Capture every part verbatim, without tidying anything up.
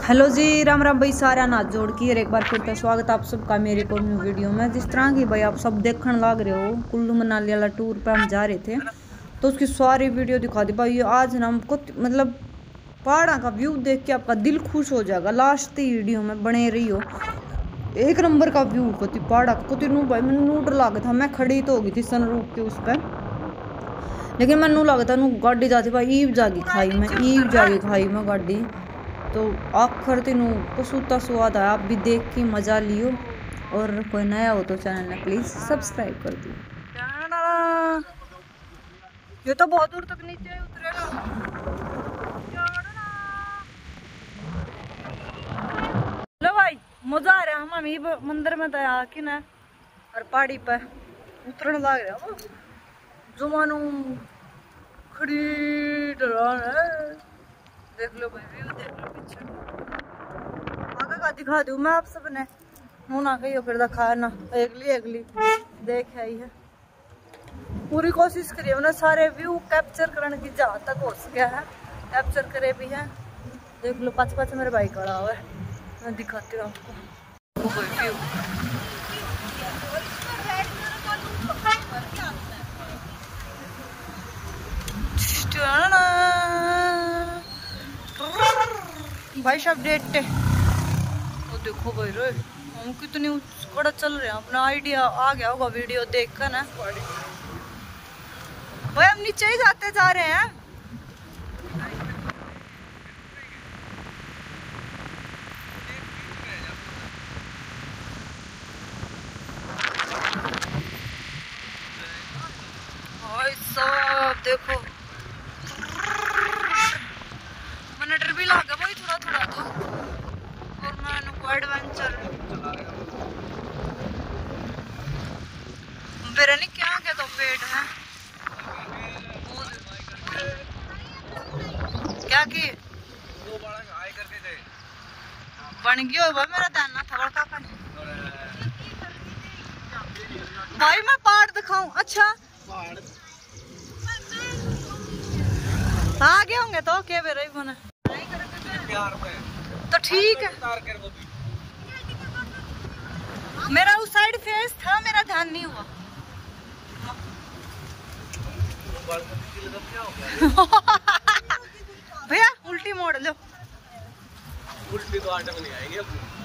Hello जी, राम राम भाई, सारा नाच जोड़ की एक बार फिर से स्वागत आप सबका मेरे को न्यू वीडियो में। जिस तरह की भाई आप सब देखने लग रहे हो, कुल्लू मनाली वाला टूर पे हम जा रहे थे तो उसकी सारी वीडियो दिखा दी भाई। आज ना हमको मतलब पहाड़ा का व्यू देख के आपका दिल खुश हो जाएगा। लास्ट वीडियो में बने रही हो, एक नंबर का व्यू होती पहाड़ा को तीनों भाई। मैंने नू डर लगा था, मैं खड़ी तो हो गई थी सनरूफ के उस पर, लेकिन मैं नू लगा था नू गाड़ी जाती भाई ईव जागी खाई में ईव जागी खाई में गाड़ी। तो आखिर तीनों को सूता स्वाद आया। आप भी देख के मजा लियो, और कोई नया हो तो चैनल ने प्लीज सब्सक्राइब कर दियो। ये तो बहुत दूर तक नीचे उतरेगा। लो भाई मजा आ रहा है। हम अभी मंदिर में दया कि ना और पहाड़ी पे उतरने लग रहा वो जुमानू खड़ी डरान है। देख लो भाई व्यू देख लो पीछे। आगे का दिखा दूं मैं आप सबने, होना कहीं फिर दिखाया ना अगली अगली देख आई है। पूरी कोशिश करिए मैंने सारे व्यू कैप्चर करने की जहाँ तक हो सके है कैप्चर करे भी है। देख लो पाँच पाँच मेरे भाई खड़ा हुआ है, मैं दिखाती हूँ आपको व्यू। भाई साहब डेट वो देखो भाई रे, हम कितनी कड़ा चल रहे हैं। अपना आइडिया आ गया होगा वीडियो देख कर ना भाई। हम नीचे ही जाते जा रहे हैं। भाई साहब देखो, मैंने डर भी लगा भाई थोड़ा थोड़ा तो, और मैंने को एडवेंचर मेरा नहीं क्या क्या तो पेट है क्या की बन गया भाई। मेरा ध्यान ना था बड़का का भाई। मैं पहाड़ दिखाऊं? अच्छा आगे होंगे तो क्या बेरा बने तो ठीक है। मेरा उस साइड फेस था, मेरा ध्यान नहीं हुआ। भैया उल्टी मोड़ लो। उल्टी तो आटे में नहीं आएगी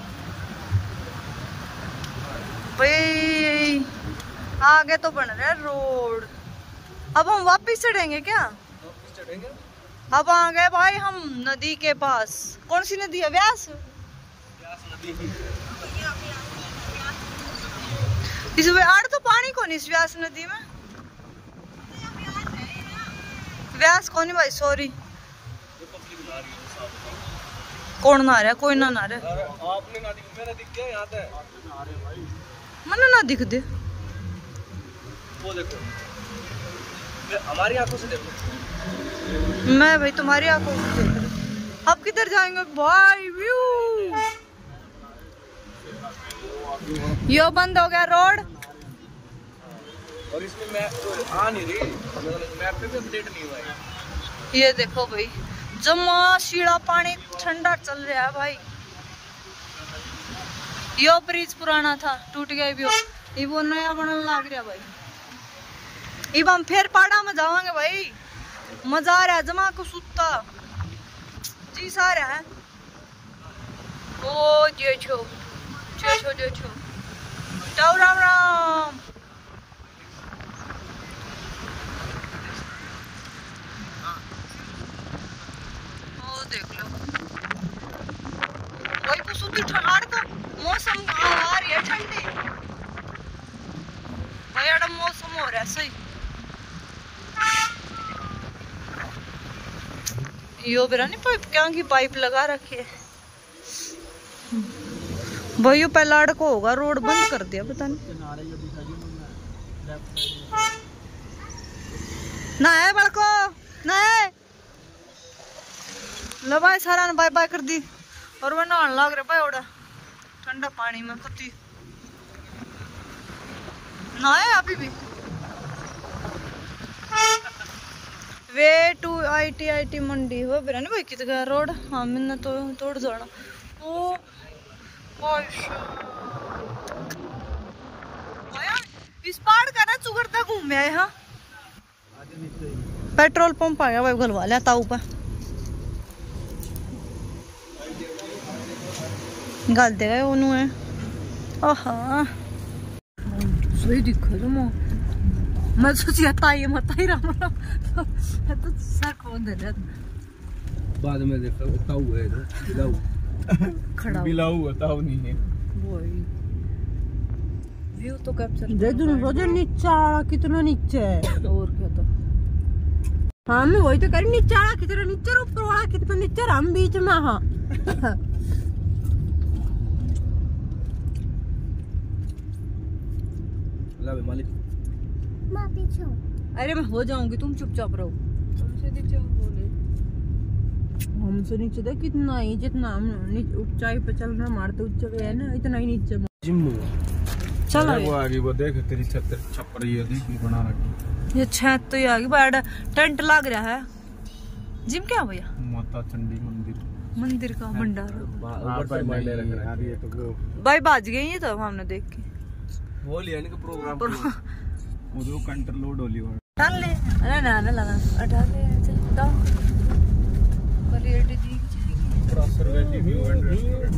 भाई। आगे तो बन रहा है रोड। अब हम वापिस चढ़ेंगे क्या? वापिस चढ़ेंगे। अब आ गए भाई हम नदी के पास। कौन सी नदी है? व्यास व्यास नदी। इसमें आड़ तो पानी कौन इस व्यास नदी में? व्यास कौन है भाई? सॉरी कौन ना रहा? कोई ना ना रहा। आपने ना दिख, मैंने दिख गया यहाँ पे। मैंने ना दिख दे वो देखो, हमारी आंखों से देखो। मैं भाई तुम्हारी आंखों से देख रही। अब किधर जाएंगे भाई? व्यू यो बंद हो गया रोड, और इसमें मैप आ नहीं रही, मैप पे भी अपडेट नहीं हुआ है। ये देखो भाई जमा शीला पानी ठंडा चल रहा है भाई। यो ब्रिज पुराना था, टूट गया भी, ये वो नया बनने लग रहा भाई। अब हम फिर पहाड़ा में जावांगे भाई। मजा आ रहा है जमा को सुता जी सारा है। ओ जे छो जे छो जे छो तो राम राम। ओ देख लो भाई को सुती ठंड तो मौसम आ रही है ठंडी भाई। अड़ा मौसम हो रहा है सही। यो बेरा नहीं पाइप क्या की पाइप लगा रखी है भाई। यो पहला अड़को होगा, रोड बंद कर दिया पता नहीं ना है बड़को ना है। लो भाई सारा ने बाय बाय कर दी, और वो नहाने लग रहा भाई ओड़ा ठंडा पानी में कुत्ती ना है अभी भी। Way to I T I T Mandi हो बेरा नहीं भाई कितना रोड हाँ मैंने तो तोड़ जाना ओ इस पहाड़ का ना चुगड़ता घूम आए हाँ पेट्रोल पंप आ गया भाई गलवा लिया ताऊ पे गल देगा उन्होंने आहा सही दिखा जो मां मैं सोचिया ताई मत ही राम राम तो सर कौन दे रहा बाद में देखा ताऊ है इधर बिलाऊ खड़ा बिलाऊ है ताऊ नहीं है वही व्यू तो कैप्चर दे दूं रोजे नीचे आड़ा कितना नीचे है और क्या तो हाँ मैं वही तो करी नीचे आड़ा कितना नीचे और ऊपर वाला कितना नीचे हम बीच में हाँ ला मालिक मां पीछे अरे मैं हो जाऊंगी तुम चुपचाप रहो तुमसे नीचे बोले हमसे नीचे देख कितना ही जितना हम ऊंचाई पे चल रहे मारते ऊंचे है ना इतना ही नीचे जिम्मू चलो वो आगे वो देख तेरी छत छप्पर ये देख बना रखी ये छत तो ये आ गई बड़ा टेंट लग रहा है जिम क्या भैया माता चंडी मंदिर मंदिर का भंडार ऊपर से माइले रख रहा है ये तो वो भाई बाज गई ये तो हमने देख के वो लिया नहीं का प्रोग्राम वो जो कंटर लोड होली और डाल ले अरे ना ना लगा डाल ले चल दाओ quality the proper valley view and restaurant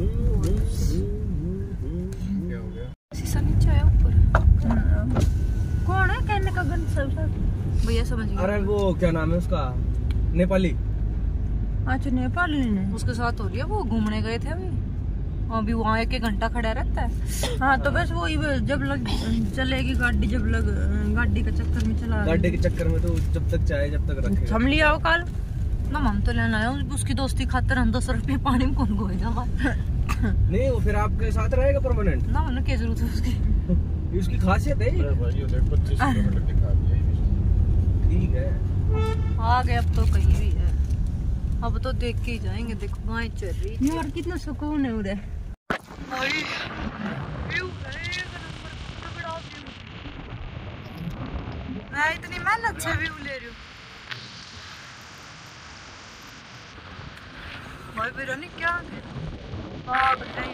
क्या हो गया शीशा नीचे आया ऊपर कौन है कहने का गन सब सब भैया समझ गए अरे वो क्या नाम है उसका नेपाली अच्छा नेपाली ने उसके साथ हो रही है वो घूमने गए थे अभी अभी वहाँ एक एक घंटा खड़ा रहता है हाँ तो बस वो जब लग चलेगी गाड़ी जब लग गाड़ी के चक्कर में चला गाड़ी के चक्कर में तो जब तक चाहे जब तक रखे हम लिया कल ना हम तो लेना आया उसकी दोस्ती खातर हम दस रुपये पानी में कौन गोएगा नहीं वो फिर आपके साथ रहेगा परमानेंट ना मैंने क्या जरूरत है उसकी उसकी खासियत है पच्चीस किलोमीटर दिखा दिया ठीक है आ गए अब तो कहीं भी है अब तो देख के ही जाएंगे देखो गाय चल रही है यार कितना सुकून है उधर मैं इतनी मेहनत से व्यू ले रही हूँ भाई बेरा नहीं क्या हाँ नहीं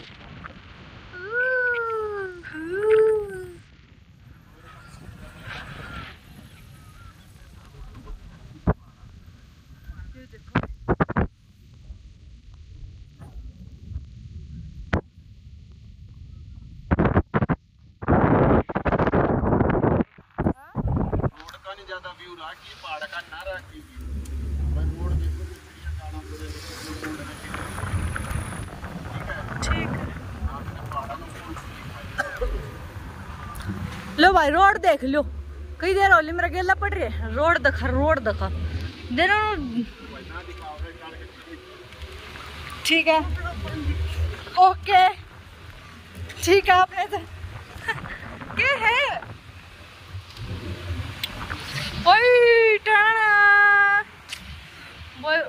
ज्यादा व्यू राखी पहाड़ का ना राखी भाई रोड देखो कितना जाना पड़ेगा ठीक है लो भाई रोड देख लो कई देर होली मेरा गेला पड़ रही है रोड दिखा रोड दिखा देना ठीक है ओके ठीक है आपने तो क्या है ओए टाना बोल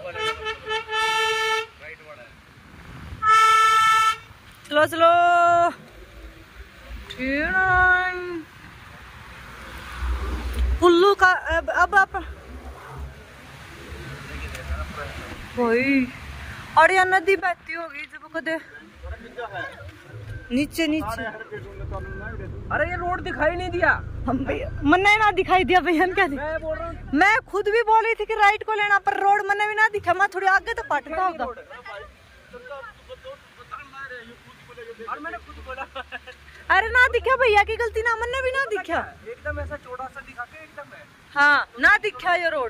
चलो चलो पुल्लू का अब अब आप भाई और यहाँ नदी बहती होगी जब कदे नीचे नीचे अरे ये रोड दिखाई नहीं दिया हम भैया मन्ने ना दिखाई दिया भैया क्या दिखा? मैं बोल रहा हूँ मैं खुद भी बोल रही थी कि राइट को लेना पर रोड मन्ने भी ना दिखा मैं थोड़ी आगे तो पटका होगा और मैंने खुद बोला अरे ना दिखा भैया की गलती ना मन्ने भी ना दिखा एकदम ऐसा चौड़ा सा दिखा के एकदम है हाँ ना दिखा ये रोड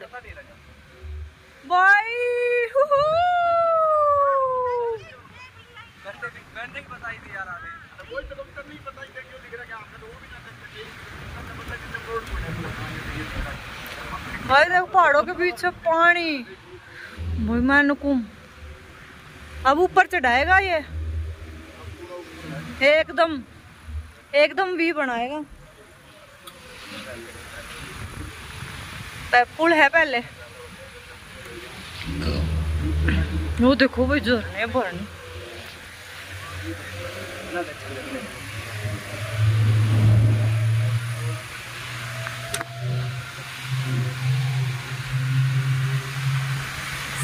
भाई मैंने बताई थी यार आगे कोई तो नहीं बताई थी क्यों दिख रहा है आपका तो वो भी ना भाई देखो पहाड़ों के बीच से पानी भाई मैं नुकुम अब ऊपर चढ़ाएगा ये एकदम एकदम वी बनाएगा पुल है पहले वो देखो भाई झरने भरने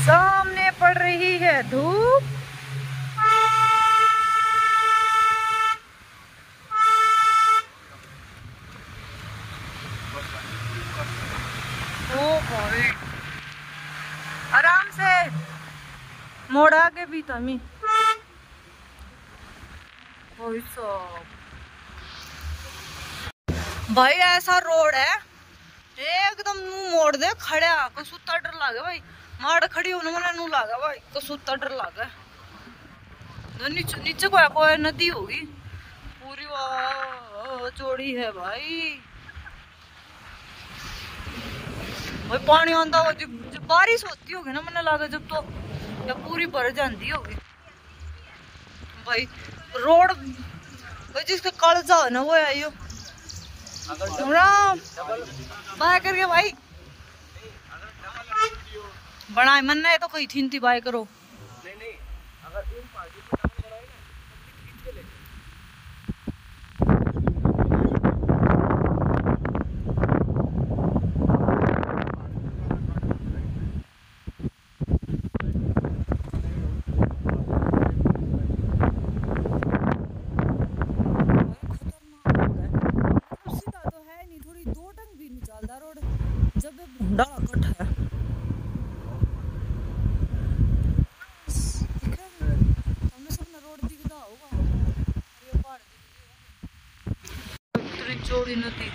सामने पड़ रही है धूप। ओ भाई आराम से मोड़ आगे भी तमी भाई ऐसा रोड है एकदम नू मोड़ दे खड़ा कसूता डर लागे भाई माड़ खड़ी होने मैंने नू लागा भाई कसूता डर लागा नीचे नीचे कोई कोई नदी होगी पूरी वाह चौड़ी है भाई भाई पानी आंदा हो जब, जब बारिश होती होगी ना मैंने लगा जब तो या पूरी भर जाती होगी भाई रोड भाई जिसका कालजा है ना वो आयो राम बाय करके भाई बना मन है तो कोई थी बाय करो नहीं नहीं अगर इन पार्टी को डबल बनाए ना खींच के ले चौड़ी नदी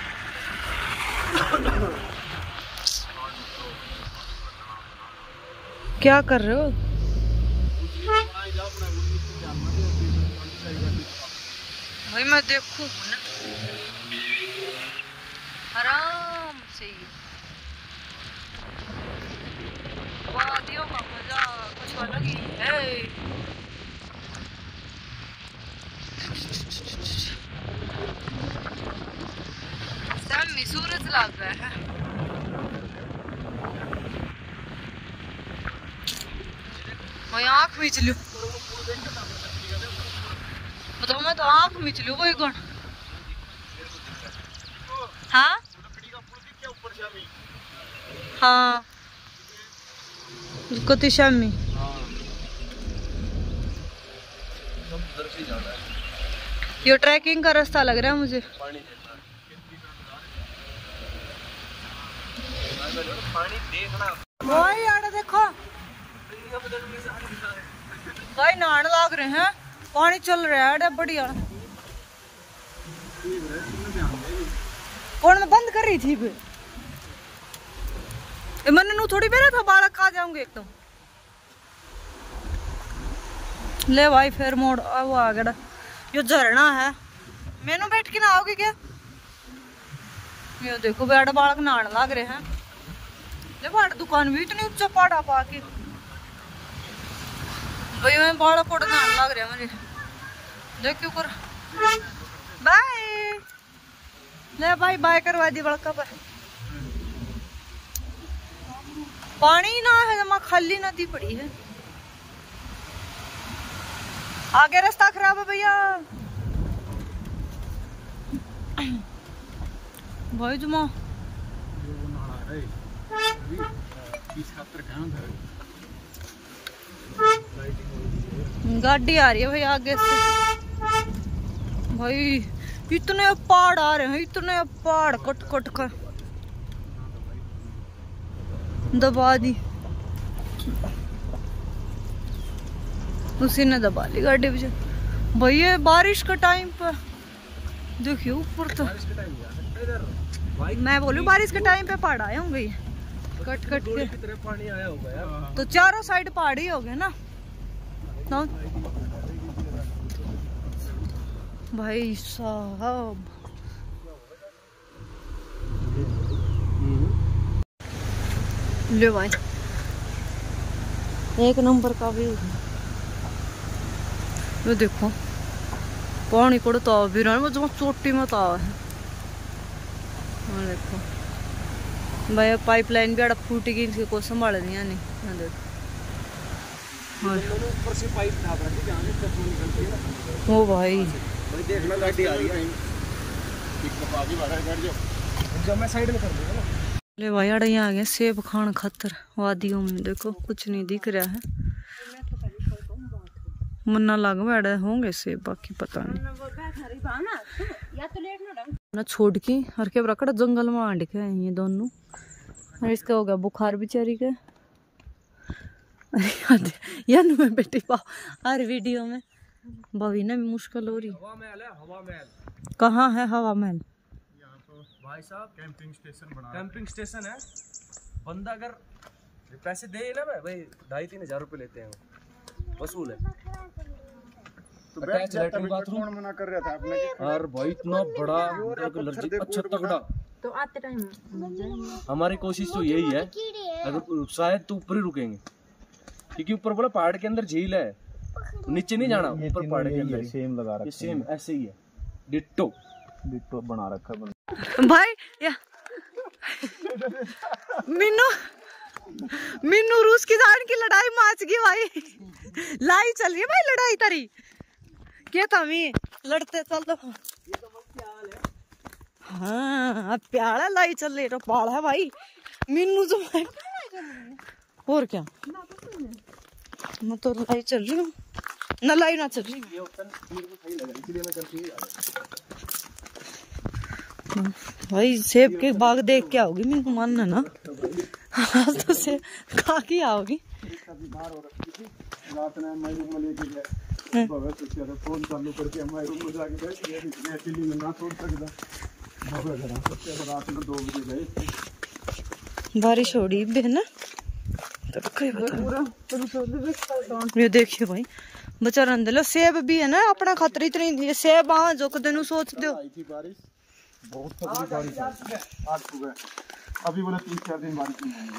क्या कर रहे हो भाई मैं देखूं ना आराम से वादियों का मजा कुछ अलग ही है सूरज लग रहा है मैं आँख मीच लूं बताओ मैं तो आँख मीच लूं कोई कौन हाँ हाँ कति शामी ये ट्रैकिंग का रास्ता लग रहा है मुझे भाई यार देखो भाई नहाने लग रहे हैं पानी चल रहा है बढ़िया कौन मैं बंद कर रही थी मैंने नू थोड़ी बेरा था बालक आ जाऊंगे एकदम ले भाई फिर मोड़ वो आ गया ये झरना है मैनू बैठ के ना आओगे क्या ये देखो बेटा बालक नहाने लग रहे हैं दुकान भी इतनी ऊंचा पहाड़ा पा के भाई मैं बाड़ा फोड़ नहाने लग रहा मुझे देख क्यों कर बाय ले भाई बाय करवा दी बड़का पर पानी ना है जमा खाली नदी पड़ी है आगे रास्ता खराब है भैया भाई जुमा गाड़ी आ रही है भाई आगे से भाई इतने पहाड़ आ रहे हैं इतने पहाड़ कट कट कर दबा दी उसी ने दबा ली गाड़ी भी भाई ये बारिश का टाइम पर देखिए ऊपर तो मैं बोलू बारिश के टाइम पे पहाड़ आए होंगे कट कट के पानी आया होगा यार तो चारों साइड पहाड़ी हो गए ना तो भाई साहब ले भाई एक नंबर का भी ये देखो पानी पड़ता भी रहा जो चोटी में तो है देखो भाई पाइपलाइन भी आड़ा फूट गई इनके को संभाल नहीं आने ऊपर से पाइप था ओ भाई देखना गाड़ी आ रही है जब मैं साइड में कर दूंगा ना ले भाई अड़े यहाँ आ गए सेब खान खातर वादियों में। देखो कुछ नहीं दिख रहा है, मन्ना लग बैठे होंगे सेब, बाकी पता नहीं ना। छोड़ के हर के बराकड़ा जंगल में आंड के ये दोनों, और इसका हो गया बुखार बेचारी के। यार मैं बेटी पाओ हर वीडियो में भाभी ने मुश्किल हो रही। हवा महल है, हवा महल कहाँ है हवा महल? यहाँ तो भाई साहब कैंपिंग स्टेशन बना, कैंपिंग स्टेशन है। बंदा अगर पैसे दे ना भाई, ढाई तीन हजार रुपए लेते हैं, वसूल है। तो अटैच लैट्रिन बाथरूम मना कर रहा था आपने यार भाई, इतना बड़ा अच्छा तगड़ा। तो आते टाइम हमारी कोशिश तो यही है, अगर शायद तो ऊपर ही रुकेंगे, क्योंकि ऊपर बोला पहाड़ के अंदर झील है, नीचे नहीं जाना, ऊपर पहाड़ के अंदर सेम लगा रखा है। सेम ऐसे ही है, डिट्टो डिट्टो बना रखा है भाई। या मीनू मीनू रूस की जान की लड़ाई माच गई भाई, लाई चल रही है भाई लड़ाई तारी क्या था मी लड़ते चल दो। हाँ अब प्याला लाई चल रही तो पाल है भाई मीनू जो है। और क्या मैं तो लाई चल रही हूँ ना, लाई ना चल रही भाई। सेब के बाग देख के आओगी मेरे को मानना ना, आज तो सेब खा के आओगी। रात में मैं रूम में लेके गया, फोन चालू करके हमारे रूम में जाके बैठ गया, अकेले में ना छोड़ सकता। रात में दो बजे गए, बारिश हो रही है ना, तो ये देखिए भाई बेचारा अंदर सेब भी है ना अपना खतर इतनी सेब आ जो दिन सोच दो। आई थी बारिश, बहुत तगड़ी बारिश आज सुबह, अभी बोला तीन चार दिन बारिश नहीं आई।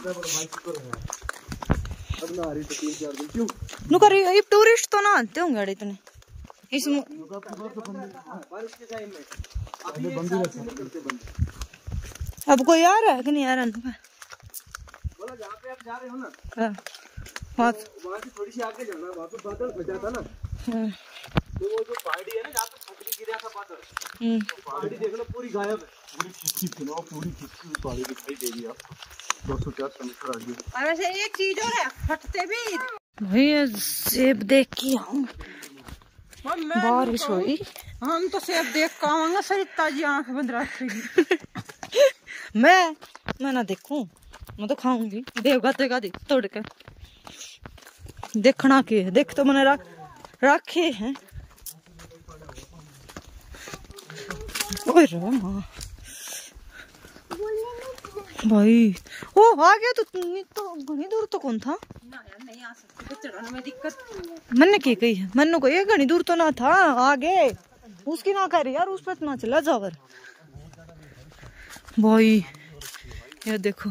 अब ना आ रही तो तीन चार दिन क्यों नु कर ये टूरिस्ट तो ना आते होंगे अड़े इतने इस बारिश के टाइम में अभी बंदी रहते बंद। अब कोई आ रहा है कि नहीं आ रहा? बोला जहाँ पे आप जा रहे हो ना, हाँ वहाँ से थोड़ी सी आगे जाना, वहाँ पे बादल बजा था ना, तो वो जो पहाड़ी है ना जहाँ पे छतरी गिरा था बादल, तो पहाड़ी देख लो पूरी गायब है, पूरी खिसकी थी ना, पूरी खिसकी हुई पहाड़ी दिखाई देगी आपको दो सौ चार सौ मीटर आगे। वैसे एक चीज और है, फटते भी भाई सेब देख के आऊं, बारिश हुई हम तो सेब देख के आवांगे, सही ताजी आंख बंद रखेगी। मैं मैं ना देखूं, मैं तो खाऊंगी देवगा देगा देख तोड़ के देखना के देख तो मैंने रख रखे हैं। ओए रामा भाई ओ आ गया तो तो घनी दूर तो कौन था ना यार नहीं आ सकते, चढ़ने में दिक्कत। मैंने की कही है, मैंने को ये घनी दूर तो ना था, आगे उसकी ना कर यार, उस पर ना चला जावर भाई। ये देखो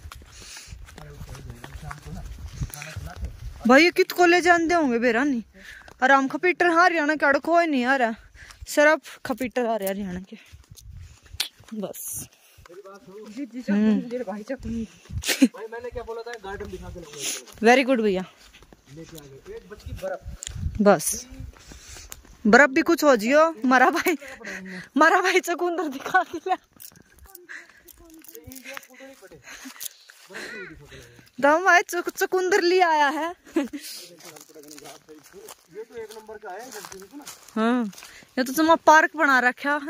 भाई ये कित को ले जान दे होंगे बेरानी, आराम खपीटर हरियाणा के अड़ कोई नहीं आ रहा, सिर्फ खपीटर आ रहे हरियाणा के बस। भाई मैंने क्या बोला था, गार्डन दिखा के लाऊंगा। वेरी गुड भैया, लेके आ गए एक बच की बर्फ, बस बर्फ भी कुछ हो जियो। मारा भाई मारा भाई चकुंदर दिखा के ला दम भाई चक, चकुंदर ले आया है। ये तो एक नंबर का है। हाँ ये तो तुम पार्क बना रखा है।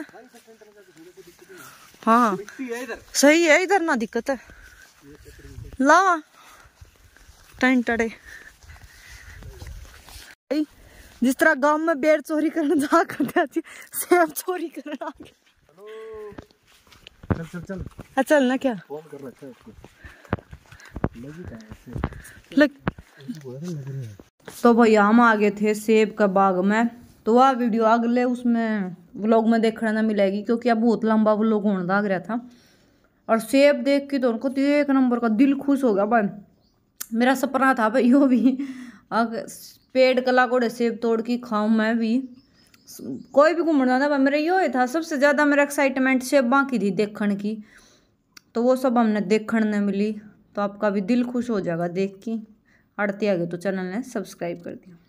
हाँ सही है, इधर ना दिक्कत है। लावा टेंट अड़े जिस तरह गांव में बेर चोरी करने जा करते सेब चोरी करने आ गए। चल चल चल चल ना क्या फोन कर रखा है उसको, लग तो भैया हम आ गए थे सेब का बाग में, तो वह वीडियो अगले उसमें व्लॉग में देखने ना मिलेगी, क्योंकि अब बहुत लंबा व्लॉग होने लग रहा था। और सेब देख के तो उनको तो एक नंबर का दिल खुश हो गया भाई। मेरा सपना था भाई यो भी पेड़ कला कोड़े सेब तोड़ के खाऊं मैं भी, कोई भी घूमने जाता भाई मेरा यो ही था। सबसे ज़्यादा मेरा एक्साइटमेंट सेबां की थी देखने की, तो वो सब हमने देखने मिली। तो आपका भी दिल खुश हो जाएगा देख के। अड़ते आ गए तो चैनल ने सब्सक्राइब कर दिया।